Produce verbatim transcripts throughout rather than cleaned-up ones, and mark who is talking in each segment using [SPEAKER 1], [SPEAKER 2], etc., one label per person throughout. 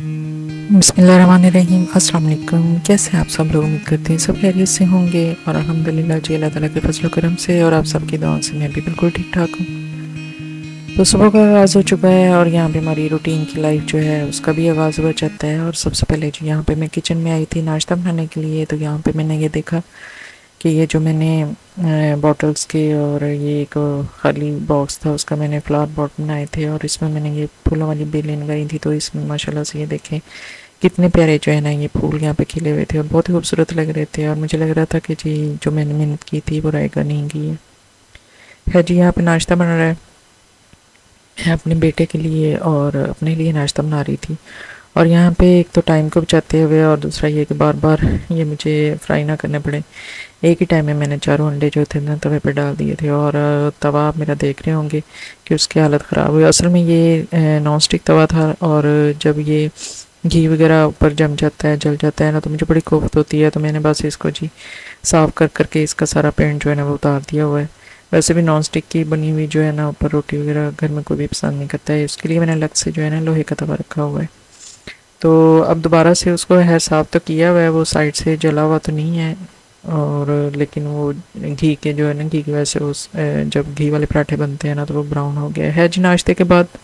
[SPEAKER 1] बिस्मिल्लाहिर्रहमानिर्रहीम। अस्सलाम वालेकुम। कैसे हैं आप सब लोग? उम्मीद करते हैं सब खैरियत से होंगे और अल्हम्दुलिल्लाह जी अल्लाह ताला के फजल करम से और आप सबकी दुआओं से मैं भी बिल्कुल ठीक ठाक हूँ। तो सुबह का आगाज़ हो चुका है और यहाँ पे हमारी रूटीन की लाइफ जो है उसका भी आगाज़ हो जाता है। और सबसे पहले जी यहाँ पे मैं किचन में आई थी नाश्ता बनाने के लिए। तो यहाँ पे मैंने ये देखा कि ये जो मैंने बॉटल्स के और ये एक खाली बॉक्स था उसका मैंने फ्लावर पॉट बनाए थे और इसमें मैंने ये फूलों वाली बेलें लगाई थी। तो इसमें माशाल्लाह से ये देखें कितने प्यारे जो है ना ये फूल यहाँ पे खिले हुए थे और बहुत ही खूबसूरत लग रहे थे। और मुझे लग रहा था कि जी जो मैंने मेहनत की थी वो रायगा नहीं की है। है जी यहाँ पे नाश्ता बन रहा है। मैं अपने बेटे के लिए और अपने लिए नाश्ता बना रही थी। और यहाँ पे एक तो टाइम को बचाते हुए और दूसरा ये कि बार बार ये मुझे फ्राई ना करने पड़े। एक ही टाइम में मैंने चारों अंडे जो थे ना तवे पे डाल दिए थे और तवा आप मेरा देख रहे होंगे कि उसकी हालत ख़राब हुई। असल में ये नॉन स्टिक तवा था और जब ये घी वगैरह ऊपर जम जाता है जल जाता है ना तो मुझे बड़ी कोफ्त होती है। तो मैंने बस इसको जी साफ़ कर करके इसका सारा पेंट जो है ना वो उतार दिया हुआ है। वैसे भी नॉन स्टिक की बनी हुई जो है ना ऊपर रोटी वगैरह घर में कोई भी पसंद नहीं करता है। उसके लिए मैंने अलग से जो है ना लोहे का तवा रखा हुआ है। तो अब दोबारा से उसको है साफ़ तो किया हुआ है, वो साइड से जला हुआ तो नहीं है। और लेकिन वो घी के जो है ना घी की वजह से उस जब घी वाले पराठे बनते हैं ना तो वो ब्राउन हो गया है जी। नाश्ते के बाद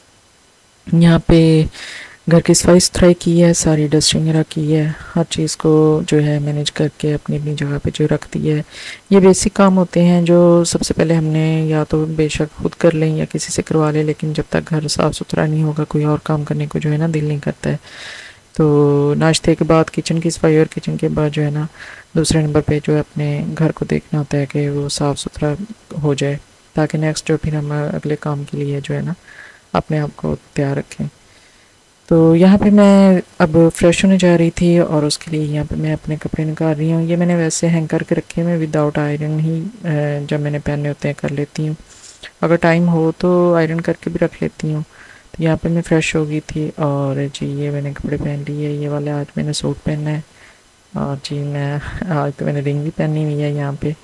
[SPEAKER 1] यहाँ पे घर की सफाई सुथराई की है, सारी डस्टिंग वगैरह की है, हर चीज़ को जो है मैनेज करके अपनी अपनी जगह पे जो रख दी है। ये बेसिक काम होते हैं जो सबसे पहले हमने या तो बेशक खुद कर लें या किसी से करवा लें, लेकिन जब तक घर साफ़ सुथरा नहीं होगा कोई और काम करने को जो है ना दिल नहीं करता है। तो नाश्ते के बाद किचन की सफाई और किचन के बाद जो है ना दूसरे नंबर पे जो है अपने घर को देखना होता है कि वो साफ़ सुथरा हो जाए ताकि नेक्स्ट जो फिर हम अगले काम के लिए जो है ना अपने आप को तैयार रखें। तो यहाँ पे मैं अब फ्रेश होने जा रही थी और उसके लिए यहाँ पे मैं अपने कपड़े निकाल रही हूँ। ये मैंने वैसे हैंग करके रखे हुए विदाउट आयरन ही जब मैंने पहने होते हैं कर लेती हूँ। अगर टाइम हो तो आयरन करके भी रख लेती हूँ। तो यहाँ पे मैं फ़्रेश हो गई थी और जी ये मैंने कपड़े पहन लिए। ये वाले आज मैंने सूट पहना है और जी मैं आज तो मैंने रिंग भी पहनी हुई है यहाँ पे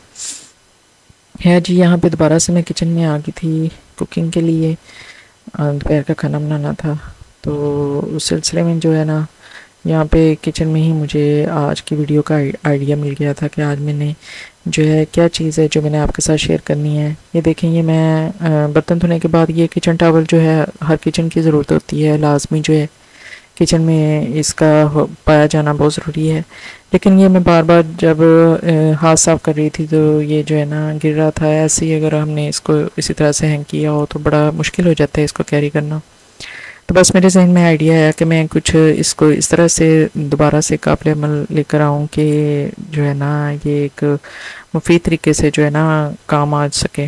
[SPEAKER 1] है जी। यहाँ पे दोबारा से मैं किचन में आ गई थी कुकिंग के लिए, दोपहर का खाना बनाना था। तो उस सिलसिले में जो है ना यहाँ पे किचन में ही मुझे आज की वीडियो का आइडिया मिल गया था कि आज मैंने जो है क्या चीज़ है जो मैंने आपके साथ शेयर करनी है। ये देखें ये मैं बर्तन धोने के बाद ये किचन टॉवल जो है हर किचन की ज़रूरत होती है, लाजमी जो है किचन में इसका पाया जाना बहुत ज़रूरी है। लेकिन ये मैं बार बार जब हाथ साफ़ कर रही थी तो ये जो है ना गिर रहा था। ऐसे ही अगर हमने इसको इसी तरह से हैंग किया हो तो बड़ा मुश्किल हो जाता है इसको कैरी करना। तो बस मेरे जहन में आइडिया आया कि मैं कुछ इसको इस तरह से दोबारा से काबिल अमल लेकर आऊँ कि जो है ना ये एक मुफीद तरीके से जो है ना काम आ सके।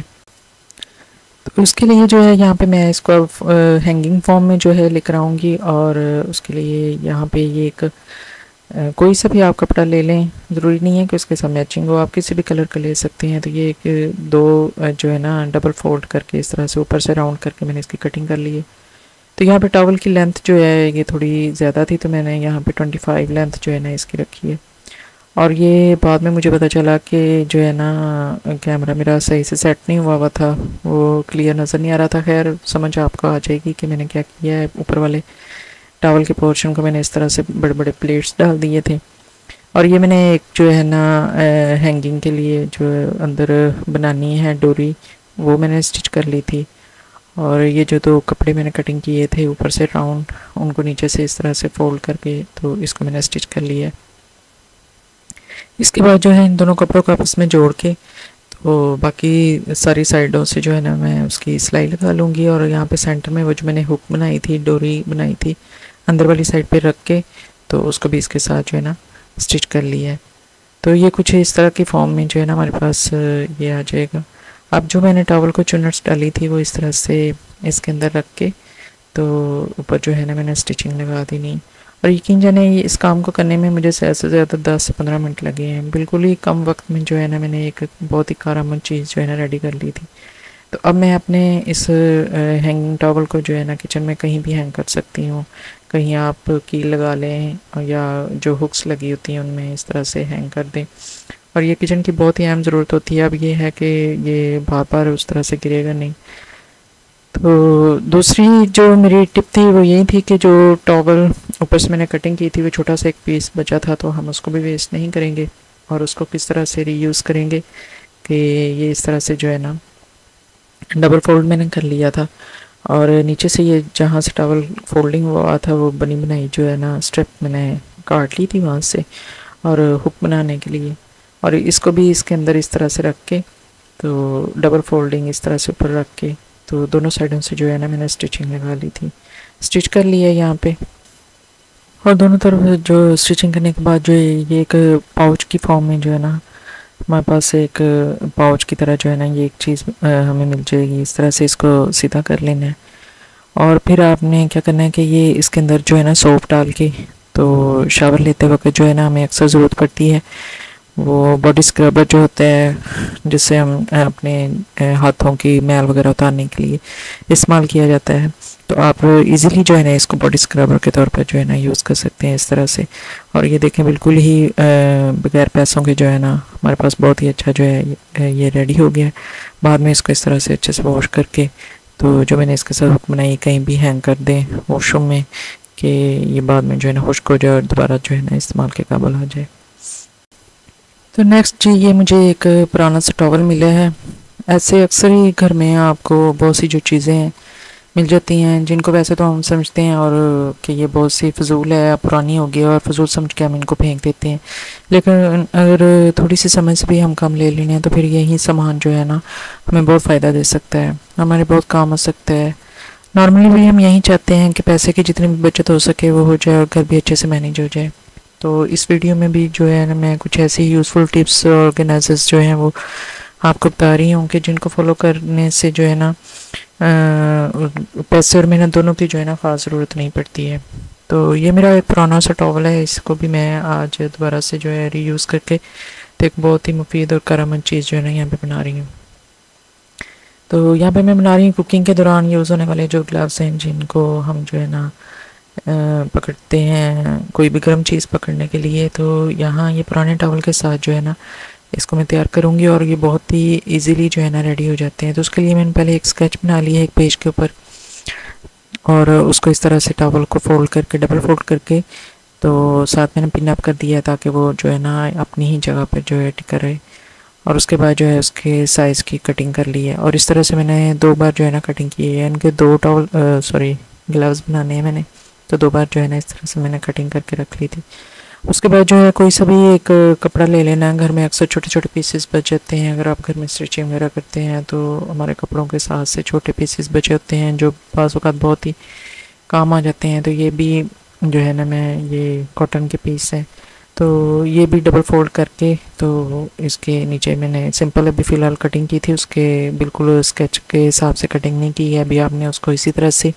[SPEAKER 1] तो उसके लिए जो है यहाँ पे मैं इसको हैंगिंग फॉर्म में जो है लेकर आऊँगी और उसके लिए यहाँ पे ये एक कोई सा भी आप कपड़ा ले लें, ज़रूरी नहीं है कि उसके साथ मैचिंग हो, आप किसी भी कलर का ले सकते हैं। तो ये एक दो जो है ना डबल फोल्ड करके इस तरह से ऊपर से राउंड करके मैंने इसकी कटिंग कर ली है। तो यहाँ पे टॉवल की लेंथ जो है ये थोड़ी ज़्यादा थी तो मैंने यहाँ पे ट्वेंटी फाइव लेंथ जो है ना इसकी रखी है। और ये बाद में मुझे पता चला कि जो है ना कैमरा मेरा सही से सेट नहीं हुआ हुआ था, वो क्लियर नज़र नहीं आ रहा था। खैर समझ आपको आ जाएगी कि मैंने क्या किया है। ऊपर वाले टॉवल के पोर्शन को मैंने इस तरह से बड़े बड़े प्लेट्स डाल दिए थे और ये मैंने एक जो है ना हैंगिंग के लिए जो अंदर बनानी है डोरी वो मैंने स्टिच कर ली थी। और ये जो दो कपड़े मैंने कटिंग किए थे ऊपर से राउंड, उनको नीचे से इस तरह से फोल्ड करके तो इसको मैंने स्टिच कर लिया है। इसके बाद जो है इन दोनों कपड़ों को आपस में जोड़ के तो बाकी सारी साइडों से जो है ना मैं उसकी सिलाई लगा लूँगी। और यहाँ पे सेंटर में वो जो मैंने हुक बनाई थी, डोरी बनाई थी, अंदर वाली साइड पे रख के तो उसको भी इसके साथ जो है ना स्टिच कर लिया है। तो ये कुछ इस तरह की फॉर्म में जो है ना हमारे पास ये आ जाएगा। अब जो मैंने टॉवल को चुन्नट्स डाली थी वो इस तरह से इसके अंदर रख के तो ऊपर जो है ना मैंने स्टिचिंग लगा दी नहीं। और यकीन जाने इस काम को करने में मुझे ज़्यादा से ज़्यादा दस से पंद्रह मिनट लगे हैं। बिल्कुल ही कम वक्त में जो है ना मैंने एक बहुत ही कारआमद चीज़ जो है ना रेडी कर ली थी। तो अब मैं अपने इस हैंगिंग टॉवल को जो है ना किचन में कहीं भी हैंग कर सकती हूँ। कहीं आप कील लगा लें या जो हुक्स लगी होती हैं उनमें इस तरह से हैंग कर दें। और ये किचन की बहुत ही अहम ज़रूरत होती है। अब ये है कि ये बार बार उस तरह से गिरेगा नहीं। तो दूसरी जो मेरी टिप थी वो यही थी कि जो टॉवल ऊपर से मैंने कटिंग की थी, वो छोटा सा एक पीस बचा था, तो हम उसको भी वेस्ट नहीं करेंगे और उसको किस तरह से रीयूज़ करेंगे कि ये इस तरह से जो है ना डबल फोल्ड मैंने कर लिया था। और नीचे से ये जहाँ से टॉवल फोल्डिंग हुआ था वो बनी बनाई जो है ना स्ट्रिप मैंने काट ली थी वहाँ से, और हुक बनाने के लिए। और इसको भी इसके अंदर इस तरह से रख के, तो डबल फोल्डिंग इस तरह से ऊपर रख के, तो दोनों साइडों से जो है ना मैंने स्टिचिंग लगा ली थी, स्टिच कर लिया यहाँ पे। और दोनों तरफ जो स्टिचिंग करने के बाद जो है ये एक पाउच की फॉर्म में जो है ना हमारे पास एक पाउच की तरह जो है ना ये एक चीज़ हमें मिल जाएगी। इस तरह से इसको सीधा कर लेना है और फिर आपने क्या करना है कि ये इसके अंदर जो है ना सोप डाल के, तो शावर लेते वक्त जो है ना हमें अक्सर ज़रूरत पड़ती है वो बॉडी स्क्रबर जो होता है, जिससे हम अपने हाथों की मैल वगैरह उतारने के लिए इस्तेमाल किया जाता है। तो आप इजीली जो है ना इसको बॉडी स्क्रबर के तौर पर जो है ना यूज़ कर सकते हैं इस तरह से। और ये देखें बिल्कुल ही बगैर पैसों के जो है ना हमारे पास बहुत ही अच्छा जो है ये रेडी हो गया है। बाद में इसको इस तरह से अच्छे से वॉश करके, तो जो मैंने इसके साथ हुक बनाई कहीं भी हैंग कर दें वॉशरूम में कि ये बाद में जो है ना खुश्क हो जाए और दोबारा जो है ना इस्तेमाल के काबिल आ जाए। तो नेक्स्ट जी ये मुझे एक पुराना सा टॉवल मिला है। ऐसे अक्सर ही घर में आपको बहुत सी जो चीज़ें हैं मिल जाती हैं जिनको वैसे तो हम समझते हैं और कि ये बहुत सी फजूल है, पुरानी होगी और फजूल समझ के हम इनको फेंक देते हैं। लेकिन अगर थोड़ी सी समझ से भी हम काम ले लेने हैं तो फिर यही सामान जो है ना हमें बहुत फ़ायदा दे सकता है, हमारे बहुत काम आ सकता है। नॉर्मली भी हम यही चाहते हैं कि पैसे की जितनी भी बचत हो सके वो हो जाए और घर भी अच्छे से मैनेज हो जाए। तो इस वीडियो में भी जो है ना मैं कुछ ऐसी यूज़फुल टिप्स और ऑर्गेनाइजर्स जो हैं वो आपको बता रही हूँ कि जिनको फॉलो करने से जो है ना पैसे और मेहनत दोनों की जो है ना ख़ास ज़रूरत नहीं पड़ती है। तो ये मेरा एक पुराना सा टॉवल है, इसको भी मैं आज दोबारा से जो है रीयूज़ करके तो एक बहुत ही मुफीद और कारआमद चीज़ जो है ना यहाँ पे बना रही हूँ। तो यहाँ पे मैं बना रही हूँ कुकिंग के दौरान यूज़ होने वाले जो ग्लव्स हैं जिनको हम जो है ना पकड़ते हैं कोई भी गर्म चीज़ पकड़ने के लिए। तो यहाँ ये पुराने टॉवल के साथ जो है ना इसको मैं तैयार करूँगी और ये बहुत ही इजीली जो है ना रेडी हो जाते हैं। तो उसके लिए मैंने पहले एक स्केच बना लिया है एक पेज के ऊपर और उसको इस तरह से टॉवल को फोल्ड करके डबल फोल्ड करके तो साथ मैंने पिन अप कर दिया ताकि वो जो है ना अपनी ही जगह पर जो है टिका रहे। और उसके बाद जो है उसके साइज़ की कटिंग कर ली है और इस तरह से मैंने दो बार जो है ना कटिंग की है। इनके दो टॉवल सॉरी ग्लव्स बनाने हैं मैंने, तो दो बार जो है ना इस तरह से मैंने कटिंग करके रख ली थी। उसके बाद जो है कोई सा भी एक कपड़ा ले लेना है, घर में अक्सर छोटे छोटे पीसेस बच जाते हैं। अगर आप घर में स्टिचिंग वगैरह करते हैं तो हमारे कपड़ों के साथ से छोटे पीसेस बचे होते हैं जो बाज़ औक़ात बहुत ही काम आ जाते हैं। तो ये भी जो है ना मैं ये कॉटन के पीस हैं तो ये भी डबल फोल्ड करके तो इसके नीचे मैंने सिंपल अभी फ़िलहाल कटिंग की थी, उसके बिल्कुल स्केच के हिसाब से कटिंग नहीं की है। अभी आपने उसको इसी तरह से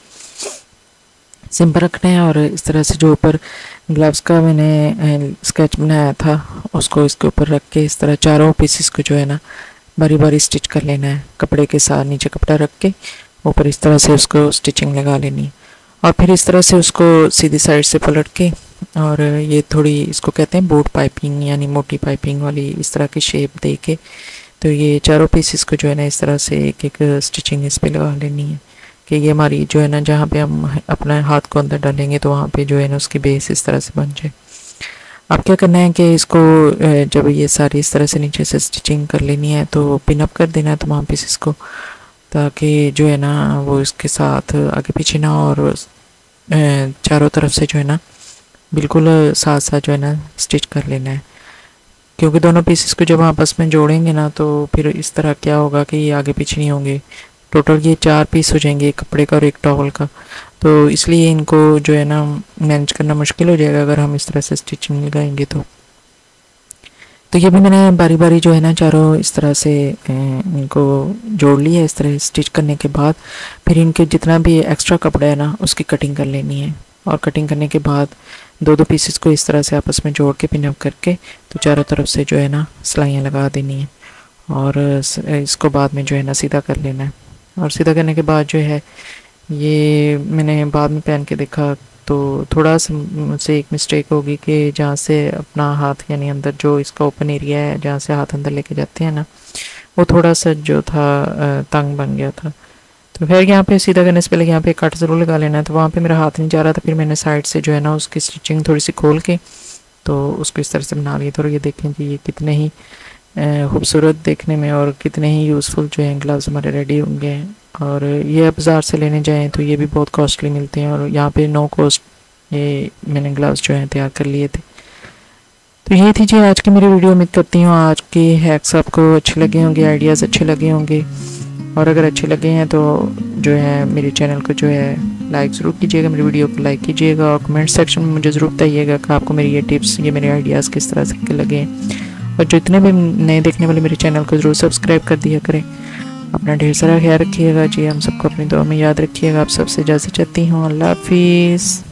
[SPEAKER 1] सिंपल रखना है और इस तरह से जो ऊपर ग्लव्स का मैंने स्केच बनाया था उसको इसके ऊपर रख के इस तरह चारों पीसेस को जो है ना बारी बारी स्टिच कर लेना है। कपड़े के साथ नीचे कपड़ा रख के ऊपर इस तरह से उसको स्टिचिंग लगा लेनी है और फिर इस तरह से उसको सीधी साइड से पलट के और ये थोड़ी इसको कहते हैं बोट पाइपिंग यानी मोटी पाइपिंग वाली इस तरह की शेप दे के तो ये चारों पीसेस को जो है ना इस तरह से एक एक स्टिचिंग इस पर लगा लेनी है कि ये हमारी जो है ना जहाँ पे हम अपना हाथ को अंदर डालेंगे तो वहाँ पे जो है ना उसकी बेस इस तरह से बन जाए। अब क्या करना है कि इसको जब ये सारी इस तरह से नीचे से स्टिचिंग कर लेनी है तो पिन अप कर देना है तमाम पीसेस को ताकि जो है ना वो इसके साथ आगे पीछे ना और चारों तरफ से जो है ना बिल्कुल साथ साथ जो है ना स्टिच कर लेना है। क्योंकि दोनों पीसेस को जब आपस में जोड़ेंगे ना तो फिर इस तरह क्या होगा कि ये आगे पीछे नहीं होंगे, टोटल ये चार पीस हो जाएंगे एक कपड़े का और एक टॉवल का। तो इसलिए इनको जो है ना मैनेज करना मुश्किल हो जाएगा अगर हम इस तरह से स्टिचिंग लगाएंगे तो तो ये भी मैंने बारी बारी जो है ना चारों इस तरह से इनको जोड़ लिया। इस तरह स्टिच करने के बाद फिर इनके जितना भी एक्स्ट्रा कपड़ा है ना उसकी कटिंग कर लेनी है और कटिंग करने के बाद दो दो पीसेस को इस तरह से आपस में जोड़ के पिन अप करके तो चारों तरफ से जो है ना सिलाइयाँ लगा देनी है और इसको बाद में जो है ना सीधा कर लेना है। और सीधा करने के बाद जो है ये मैंने बाद में पहन के देखा तो थोड़ा सा मुझसे एक मिस्टेक होगी कि जहाँ से अपना हाथ यानी अंदर जो इसका ओपन एरिया है जहाँ से हाथ अंदर लेके जाते हैं ना वो थोड़ा सा जो था तंग बन गया था। तो फिर यहाँ पे सीधा करने से पहले यहाँ पे कट ज़रूर लगा लेना है। तो वहाँ पे मेरा हाथ नहीं जा रहा था, फिर मैंने साइड से जो है ना उसकी स्टिचिंग थोड़ी सी खोल के तो उसको इस तरह से बना लिया। तो ये देखें कि ये कितने ही खूबसूरत देखने में और कितने ही यूज़फुल जो है ग्लव्स हमारे रेडी होंगे। और ये बाज़ार से लेने जाएँ तो ये भी बहुत कॉस्टली मिलते हैं, और यहाँ पे नो कॉस्ट ये मैंने ग्लव्स जो हैं तैयार कर लिए थे। तो ये थी जी आज की मेरी वीडियो। उम्मीद करती हूँ आज के हैक्स आपको अच्छे लगे होंगे, आइडियाज़ अच्छे लगे होंगे, और अगर अच्छे लगे हैं तो जो है मेरे चैनल को जो है लाइक ज़रूर कीजिएगा, मेरी वीडियो को लाइक कीजिएगा, और कमेंट सेक्शन में मुझे ज़रूर बताइएगा कि आपको मेरी ये टिप्स, ये मेरे आइडियाज़ किस तरह से लगे। और जो इतने भी नए देखने वाले मेरे चैनल को ज़रूर सब्सक्राइब कर दिया करें। अपना ढेर सारा ख्याल रखिएगा जी, हम सबको अपनी दुआ में याद रखिएगा। आप सबसे इजाज़त चाहती हूँ। अल्लाह हाफिज़।